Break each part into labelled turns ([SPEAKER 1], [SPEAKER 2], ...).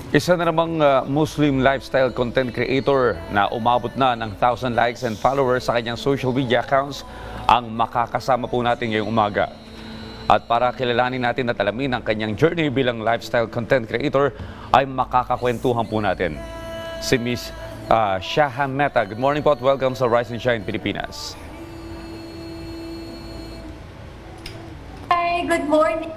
[SPEAKER 1] Isa na namang Muslim lifestyle content creator na umabot na ng 1,000 likes and followers sa kanyang social media accounts ang makakasama po natin ngayong umaga. At para kilalanin natin at alamin ang kanyang journey bilang lifestyle content creator ay makakakwentuhan po natin si Miss Shaha Mehta. Good morning po at welcome sa Rise and Shine Pilipinas.
[SPEAKER 2] Hi, good morning.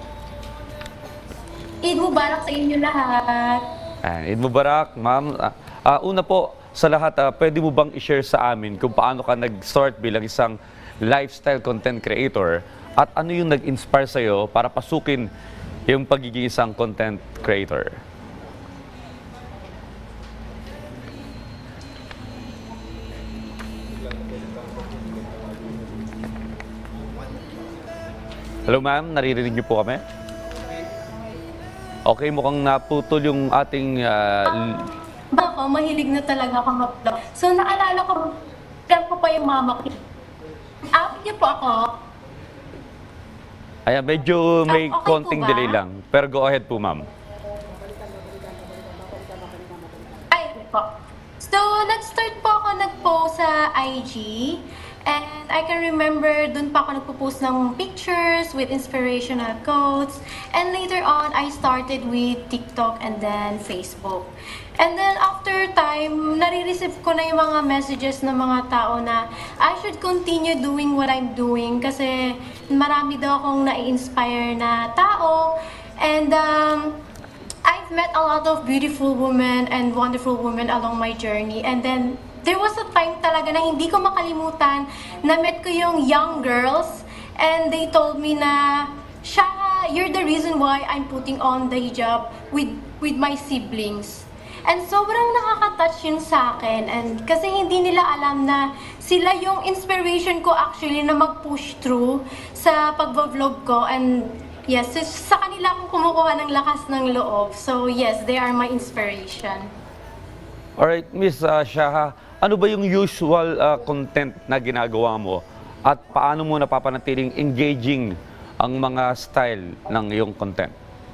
[SPEAKER 2] Eid Mubarak sa inyo lahat.
[SPEAKER 1] Eid Mubarak, ma'am. Una po sa lahat, pwede mo bang i-share sa amin kung paano ka nag-start bilang isang lifestyle content creator at ano yung nag-inspire sa'yo para pasukin yung pagiging isang content creator? Hello ma'am, naririnig niyo po kami? Okay, mukhang naputol yung ating...
[SPEAKER 2] Ako, mahilig na talaga ako mag-vlog. So, naalala ko, vlog ko pa yung mama ko. Niyo po ako.
[SPEAKER 1] Ayan, medyo may
[SPEAKER 2] Okay
[SPEAKER 1] konting
[SPEAKER 2] po ba?
[SPEAKER 1] delay lang. Pero go ahead po, ma'am.
[SPEAKER 2] Ay, po. So, nag-start po ako nag-post sa IG. And I can remember, dun pa ako nagpo-post ng pictures with inspirational quotes. And later on, I started with TikTok and then Facebook. And then after time, nare-receive ko na yung mga messages ng mga tao na I should continue doing what I'm doing kasi marami daw akong na-inspire na tao. And I've met a lot of beautiful women and wonderful women along my journey. And then there was a time talaga na hindi ko makalimutan na met ko yung young girls and they told me na, Shaha, you're the reason why I'm putting on the hijab with my siblings. And sobrang nakaka-touch yun sa akin and kasi hindi nila alam na sila yung inspiration ko actually na mag-push through sa pag-vlog ko and yes, sa kanila akong kumukuha ng lakas ng loob. So yes, they are my inspiration.
[SPEAKER 1] Alright, Miss Shaha, ano ba yung usual content na ginagawa mo at paano mo napapanatiling engaging ang mga style ng iyong content?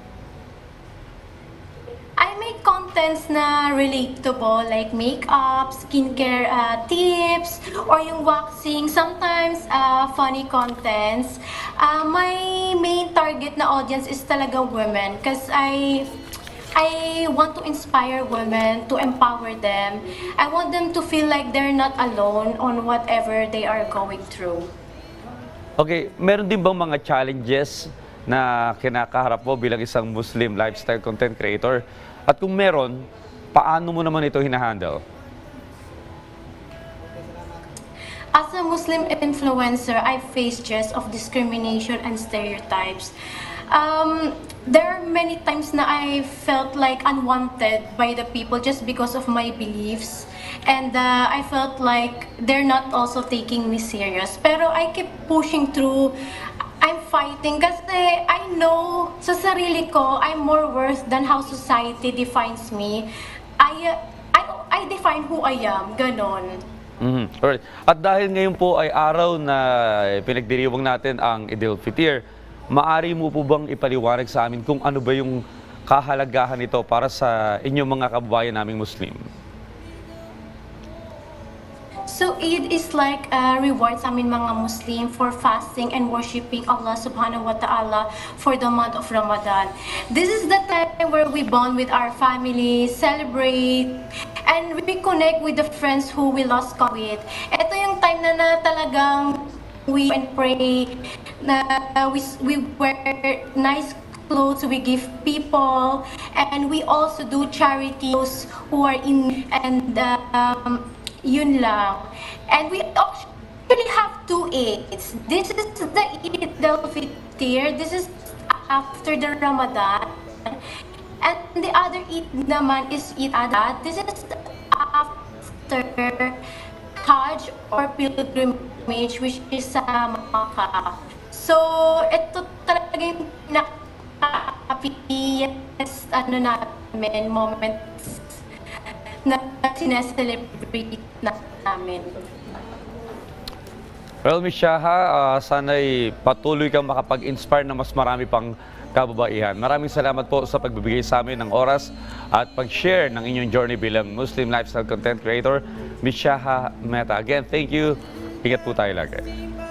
[SPEAKER 2] I make contents na relatable like makeup, skincare tips, or yung waxing. Sometimes funny contents. My main target na audience is talaga women because I want to inspire women, to empower them. I want them to feel like they're not alone on whatever they are going through.
[SPEAKER 1] Okay, meron din bang mga challenges na kinakaharap mo bilang isang Muslim lifestyle content creator? At kung meron, paano mo naman ito hinahandle?
[SPEAKER 2] As a Muslim influencer, I face just of discrimination and stereotypes. There are many times na I felt like unwanted by the people just because of my beliefs. And I felt like they're not also taking me serious. Pero I keep pushing through. I'm fighting kasi I know sa sarili ko, I'm more worth than how society defines me. I define who I am, ganon.
[SPEAKER 1] Alright. At dahil ngayon po ay araw na pinagdiriwang natin ang Eid al-Fitr, maari mo po bang ipaliwanag sa amin kung ano ba yung kahalagahan nito para sa inyong mga kababayan naming Muslim?
[SPEAKER 2] So Eid is like a reward sa amin mga Muslim for fasting and worshiping Allah subhanahu wa ta'ala for the month of Ramadan. This is the time where we bond with our family, celebrate, and we connect with the friends who we lost contact with. Ito yung time na talagang we and pray, na we wear nice clothes, we give people, and we also do charities who are in and yun lang. And we actually have two Eids. This is the Eid al-Fitr. This is after the Ramadan. And the other Eid naman is Eid Adha. This is after Hajj or pilgrimage, which is sa Makkah. So, ito talaga yung pinaka-happiest namin, moments na sineselebrate namin.
[SPEAKER 1] Well, Miss Shaha, sana'y patuloy kang makapag-inspire na mas marami pang kababaihan. Maraming salamat po sa pagbibigay sa amin ng oras at pag-share ng inyong journey bilang Muslim lifestyle content creator, Miss Shaha Mehta. Again, thank you. Ingat po tayo lagi.